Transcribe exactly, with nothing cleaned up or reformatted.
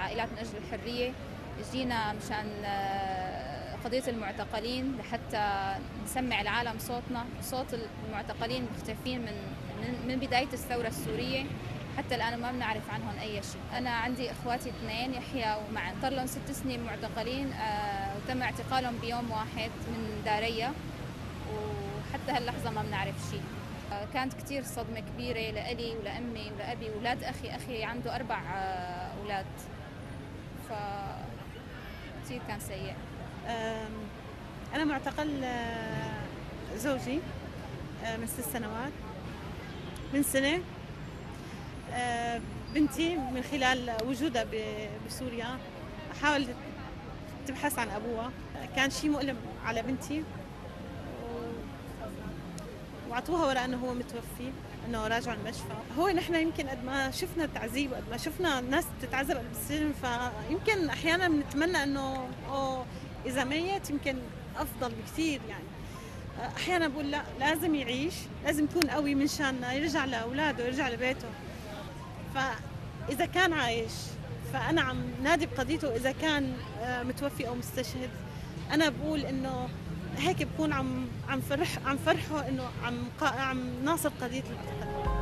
عائلات من أجل الحرية. جينا مشان قضية المعتقلين لحتى نسمع العالم صوتنا، صوت المعتقلين مختفين من من بداية الثورة السورية حتى الآن ما بنعرف عنهم أي شيء. أنا عندي إخواتي اثنين يحيى ومعن، صار لهم ست سنين معتقلين وتم اعتقالهم بيوم واحد من داريا، وحتى هاللحظة ما بنعرف شيء. كانت كتير صدمة كبيرة لإلي ولأمي ولأبي وولاد أخي. أخي عنده أربع أولاد، ف كتير كان سيء. أنا معتقل زوجي من ست سنوات. من سنة بنتي من خلال وجودها بسوريا حاولت تبحث عن أبوها. كان شيء مؤلم على بنتي، وعطوها ورقة أنه هو متوفي، أنه راجع المشفى. هو نحن يمكن قد ما شفنا التعذيب وقد ما شفنا الناس تتعذب بالسجن، فيمكن أحيانا بنتمنى أنه أوه إذا ميت يمكن أفضل بكثير. يعني أحيانا بقول لا، لازم يعيش، لازم يكون قوي من شان يرجع لأولاده يرجع لبيته. فإذا كان عايش فأنا عم نادي بقضيته، إذا كان متوفي أو مستشهد أنا بقول إنه هيك بكون عم عم فرح عم فرحه إنه عم عم ناصر قضية المعتقلين.